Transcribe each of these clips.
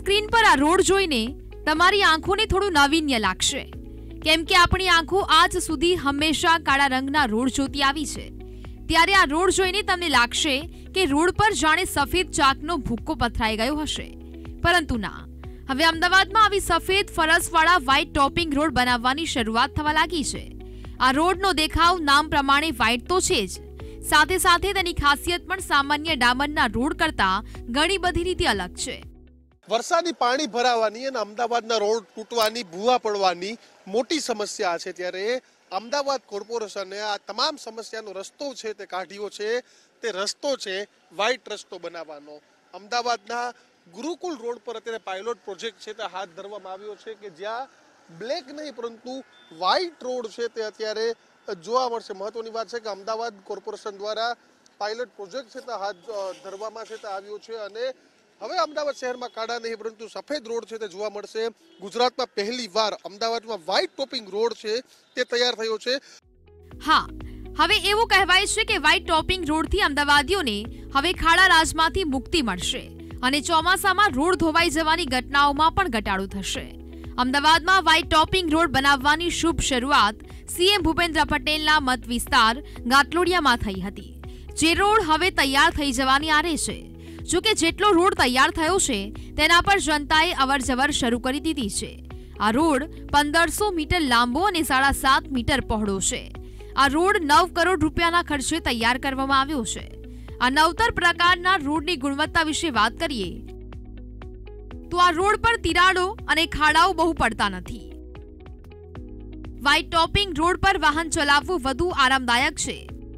Screen પર આ road જોઈને તમારી આંખોને થોડું નાવીન્ય લાગશે, કેમ કે આપણી આંખો આજ સુધી હંમેશા કાળા રંગના રોડ જોતી આવી છે। ત્યારે આ રોડ જોઈને તમને લાગશે કે રોડ પર જાણે સફેદ ચાકનો ભૂક્કો પથરાઈ ગયો હશે, પરંતુ ના, હવે અમદાવાદમાં આવી સફેદ ફરસવાળા વ્હાઇટ ટોપિંગ રોડ બનાવવાની શરૂઆત થવા લાગી છે। આ રોડનો દેખાવ નામ પ્રમાણે વ્હાઇટ તો છે જ, સાથે સાથે તેની ખાસિયત પણ સામાન્ય ડામરના રોડ કરતા ઘણી બધી રીતે અલગ છે। વરસાદી પાણી ભરાવાની અને અમદાવાદના રોડ તૂટવાની, ભૂવા પડવાની મોટી સમસ્યા છે, ત્યારે અમદાવાદ કોર્પોરેશને આ તમામ સમસ્યાનો રસ્તો છે તે કાઢ્યો છે। તે રસ્તો છે વ્હાઇટ રસ્તો બનાવવાનો। અમદાવાદના ગુરુકુલ રોડ પર અત્યારે પાયલોટ પ્રોજેક્ટ છે તે હાથ ધરવામાં આવ્યો છે કે જ્યાં બ્લેક નહીં પરંતુ વ્હાઇટ રોડ છે તે અત્યારે જોવા મળશે। મહત્વની વાત છે કે અમદાવાદ કોર્પોરેશન દ્વારા પાયલોટ પ્રોજેક્ટ છે તે હાથ ધરવામાં છે તે આવ્યો છે અને હવે અમદાવાદ શહેરમાં કાળા નહીં પરંતુ સફેદ રોડ છે તે જોવા મળશે। ગુજરાતમાં પહેલીવાર અમદાવાદમાં વ્હાઇટ ટોપિંગ રોડ છે તે તૈયાર થયો છે। હા, હવે એવું કહેવાય છે કે વ્હાઇટ ટોપિંગ રોડથી અમદાવાદીઓને હવે ખાડા રાજમાંથી મુક્તિ મળશે અને ચોમાસામાં રોડ ધોવાઈ જવાની ઘટનાઓમાં પણ ઘટાડો થશે। અમદાવાદમાં વ્હાઇટ ટોપિંગ રોડ બનાવવાની શુભ શરૂઆત સીએમ ભૂપેન્દ્ર પટેલના મત વિસ્તાર ગાટલોડિયામાં થઈ હતી, જે રોડ હવે તૈયાર થઈ જવાની આરે છે। જો કે જેટલો રોડ તૈયાર થયો છે તેના પર જનતાએ અવરજવર શરૂ કરી દીધી છે। આ રોડ 1500 મીટર લાંબો અને 7.5 મીટર પહોળો છે। આ રોડ 9 કરોડ રૂપિયાના ખર્ચે તૈયાર કરવામાં આવ્યો છે। આ નવતર પ્રકારના રોડની ગુણવત્તા વિશે વાત કરીએ તો આ રોડ પર તિરાડો અને ખાડાઓ બહુ પડતા નથી। વ્હાઇટ ટોપિંગ રોડ પર વાહન ચલાવવું વધુ આરામદાયક છે।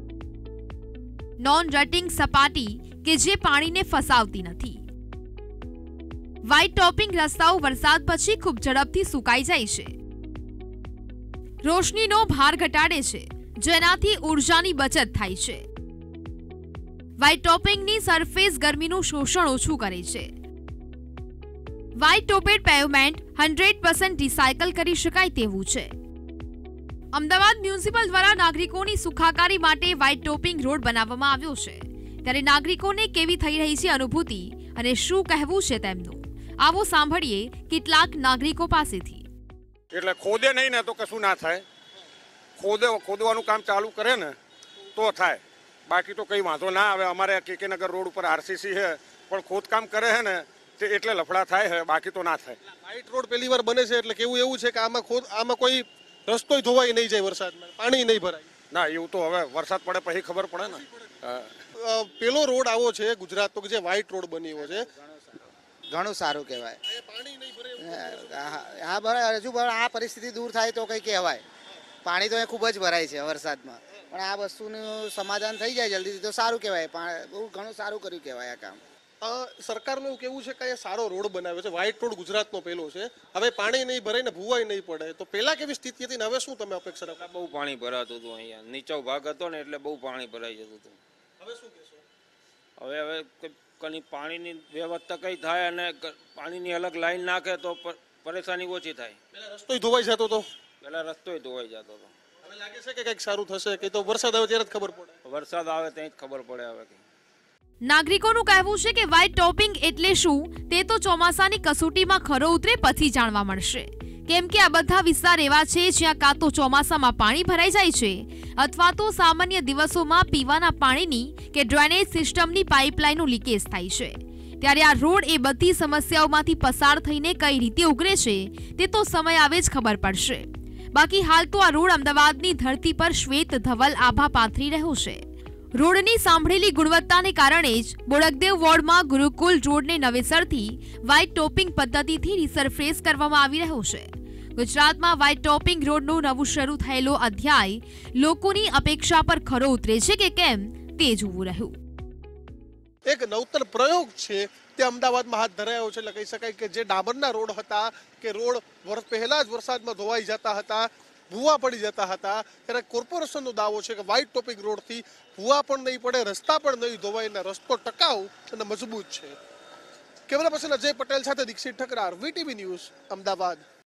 નોન રટિંગ સપાટી કે જે પાણીને ફસાવતી નથી। વ્હાઇટ ટોપિંગ રસ્તાઓ વરસાદ પછી ખૂબ ઝડપથી સુકાઈ જાય છે। રોશનીનો ભાર ઘટાડે છે, જેનાથી ઉર્જાની બચત થાય છે। વ્હાઇટ ટોપિંગની સરફેસ ગરમીનું શોષણ ઓછું કરે છે। વ્હાઇટ ટોપેડ પેવમેન્ટ 100% રિસાયકલ કરી શકાય તેવું છે। અમદાવાદ મ્યુનિસિપલ દ્વારા નાગરિકોની સુખાકારી માટે વ્હાઇટ ટોપિંગ રોડ બનાવવામાં આવ્યો છે, ત્યારે નાગરિકોને કેવી થઈ રહી છે અનુભૂતિ અને શું કહેવું છે તેમનું, આવો સાંભળીએ કેટલાક નાગરિકો પાસેથી। એટલે ખોદે નહીં ને તો કશું ના થાય, ખોદવાનું કામ ચાલુ કરે ને તો થાય, બાકી તો કઈ વાંધો ના આવે। અમારે કેકે નગર રોડ ઉપર આરસીસી છે પણ ખોદકામ કરે છે ને તે એટલે લફડા થાય છે, બાકી તો ના થાય। વ્હાઇટ રોડ પહેલી વાર બને છે એટલે કેવું એવું છે કે આમાં કોઈ રસ્તો ધોવાઈ નહીં જાય, વરસાદમાં પાણી નહીં ભરાય? ના, એવું તો હવે વરસાદ પડે પછી ખબર પડે ને। પેલો રોડ આવો છે ગુજરાતનો કે જે વ્હાઇટ રોડ બન્યો છે, ઘણું સારું કહેવાય। પાણી નહીં ભરે? હા બરાબર, હજુ આ પરિસ્થિતિ દૂર થાય તો કંઈ કહેવાય। પાણી તો ખૂબ જ ભરાય છે વરસાદમાં, પણ આ વસ્તુનું સમાધાન થઈ જાય જલ્દીથી તો સારું કહેવાય। બહુ ઘણું સારું કર્યું કહેવાય આ કામ। સરકારનું એવું કેવું છે કે આ સારો રોડ બનાવ્યો છે, વ્હાઇટ રોડ ગુજરાતનો પહેલો છે, હવે પાણી નહીં ભરાય ને ભૂવાઈ નહીં પડે, તો પહેલા કેવી સ્થિતિ હતી ને હવે શું તમે અપેક્ષા રાખો? બહુ પાણી ભરાતું હતું, અહીંયા નીચો ભાગ હતો ને એટલે બહુ પાણી ભરાઈ જતું હતું। હવે શું કહેશો? હવે કઈ પાણીની વ્યવસ્થા કઈ થાય અને પાણીની અલગ લાઈન નાખે તો પરેશાની ઓછી થાય। પહેલા રસ્તો ધોવાઈ જતો હતો, પહેલા રસ્તો ધોવાઈ જતો હતો, હવે લાગે છે કે કંઈક સારું થશે કે તો વરસાદ આવે ત્યારે જ ખબર પડે? વરસાદ આવે ત્યાં જ ખબર પડે હવે કે। નાગરિકોનું કહેવું છે કે વ્હાઇટ ટોપિંગ એટલે શું તે તો ચોમાસાની કસોટીમાં ખરો ઉતરે પછી જાણવા મળશે, કેમ કે આ બધા વિસ્તાર એવા છે જ્યાં કાં તો ચોમાસામાં પાણી ભરાઈ જાય છે અથવા તો સામાન્ય દિવસોમાં પીવાના પાણીની કે ડ્રેનેજ સિસ્ટમની પાઇપલાઇનનું લીકેજ થાય છે। ત્યારે આ રોડ એ બધી સમસ્યાઓમાંથી પસાર થઈને કઈ રીતે ઉગરે છે તે તો સમય આવે જ ખબર પડશે। બાકી હાલ તો આ રોડ અમદાવાદની ધરતી પર શ્વેત ધવલ આભા પાથરી રહ્યો છે। રોડની સાંભળેલી ગુણવત્તાને કારણે જ બોડકદેવ વોર્ડમાં ગુરુકુલ રોડને નવેસરથી વ્હાઇટ ટોપિંગ પદ્ધતિથી રિસરફેસ કરવામાં આવી રહ્યો છે। ગુજરાતમાં વ્હાઇટ ટોપિંગ રોડનું નવું શરૂ થયેલો અધ્યાય લોકોની અપેક્ષા પર ખરો ઉતરે છે કે કેમ તે જોવું રહ્યું। એક નવતર પ્રયોગ છે તે અમદાવાદમાં હાથ ધરાયો છે, એટલે કહી શકાય કે જે ડામરના રોડ હતા કે રોડ પહેલા જ વરસાદમાં ધોવાઈ જતા હતા, ભૂવા પડી જતા હતા, ત્યારે કોર્પોરેશનનો દાવો છે કે વ્હાઇટ ટોપિંગ રોડથી ભૂવા પણ નહીં પડે, રસ્તા પણ નહીં ધોવાય અને રસ્તો ટકાઉ અને મજબૂત છે। કેમેરા પર્સન અજય પટેલ સાથે દીક્ષિત ઠકરાર, વીટીવી ન્યૂઝ, અમદાવાદ।